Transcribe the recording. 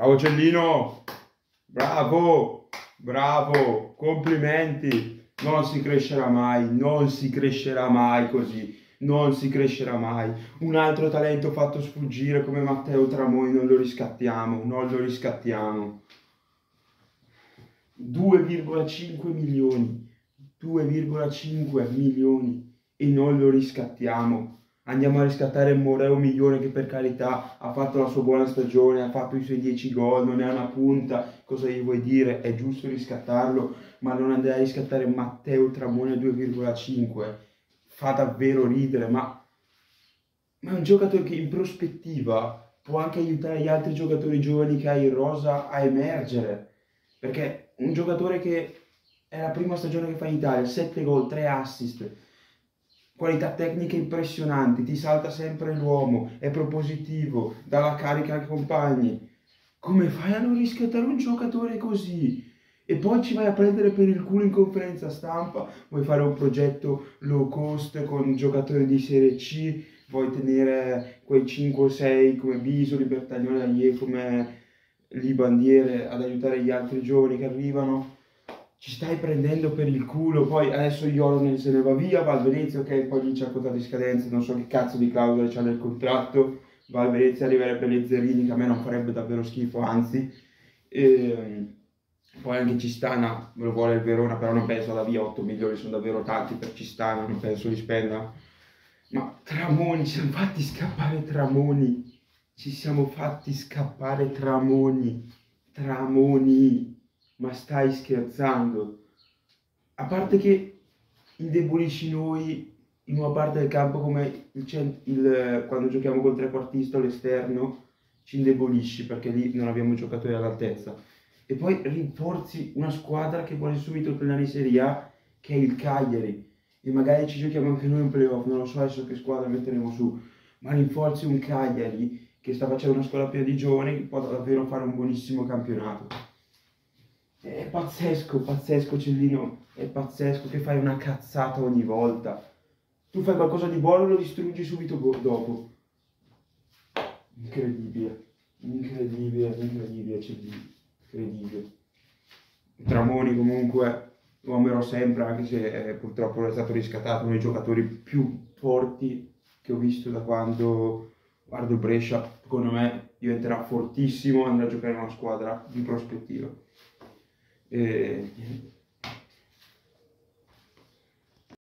Bravo Cellino, bravo, bravo, complimenti. Non si crescerà mai, non si crescerà mai così, non si crescerà mai. Un altro talento fatto sfuggire come Matteo Tramoni non lo riscattiamo, non lo riscattiamo. 2,5 milioni, 2,5 milioni e non lo riscattiamo. Andiamo a riscattare Moreo Migliore che per carità ha fatto la sua buona stagione, ha fatto i suoi 10 gol, non è una punta, cosa gli vuoi dire? È giusto riscattarlo, ma non andare a riscattare Matteo Tramoni a 2,5. Fa davvero ridere, ma è un giocatore che in prospettiva può anche aiutare gli altri giocatori giovani che hai in rosa a emergere. Perché un giocatore che è la prima stagione che fa in Italia, 7 gol, 3 assist, qualità tecniche impressionanti, ti salta sempre l'uomo, è propositivo, dà la carica ai compagni. Come fai a non riscattare un giocatore così? E poi ci vai a prendere per il culo in conferenza stampa, vuoi fare un progetto low cost con giocatori di Serie C, vuoi tenere quei 5 o 6 come Bisoli, Bertagnoli, come Libandiere ad aiutare gli altri giovani che arrivano. Ci stai prendendo per il culo, poi adesso Joronen se ne va via, va al Venezia, ok, poi lì c'è il contratto di scadenza, non so che cazzo di clausole c'ha nel contratto, va al Venezia, arriverebbe Lezzerini che a me non farebbe davvero schifo, anzi. Poi anche Cistana me lo vuole il Verona, però non penso da via, 8 milioni sono davvero tanti per Cistana, non penso li spenda. Ma Tramoni, ci siamo fatti scappare Tramoni, ci siamo fatti scappare Tramoni, Tramoni, ma stai scherzando? A parte che indebolisci noi in una parte del campo come quando giochiamo col trequartista all'esterno, ci indebolisci perché lì non abbiamo giocatori all'altezza. E poi rinforzi una squadra che vuole subito tornare in Serie A, che è il Cagliari. E magari ci giochiamo anche noi in playoff, non lo so adesso che squadra metteremo su, ma rinforzi un Cagliari che sta facendo una squadra piena di giovani che può davvero fare un buonissimo campionato. È pazzesco, pazzesco Cellino, è pazzesco che fai una cazzata ogni volta. Tu fai qualcosa di buono e lo distruggi subito dopo. Incredibile, incredibile, incredibile Cellino, incredibile. Tramoni comunque lo amerò sempre, anche se purtroppo non è stato riscattato, uno dei giocatori più forti che ho visto da quando guardo il Brescia. Secondo me diventerà fortissimo, andrà a giocare in una squadra di prospettiva.